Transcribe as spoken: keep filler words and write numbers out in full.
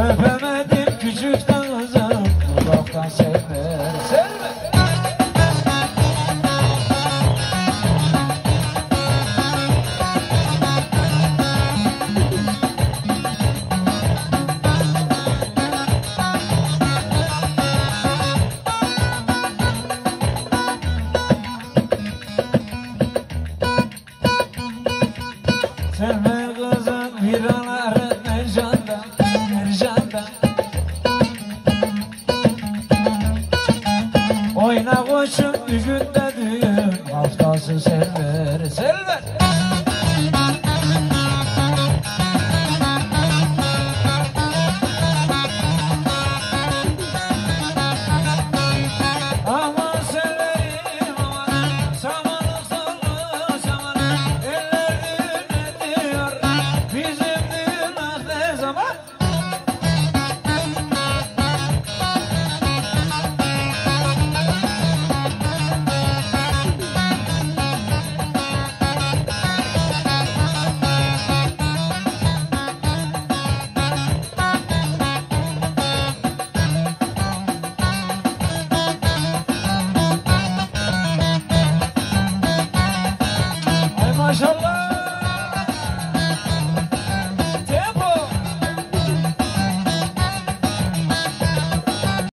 Öpemedim küçükten kızım, uzaktan sevmer, sevmer. Sevme kızım viranları mercanda, mercanda. Oyna koçum bir günde düğün, haftası server, server. Aman severim aman, samanlık sollu saman. Eller düğün ediyor, bizim düğün ah ne zaman? Ay maşallah.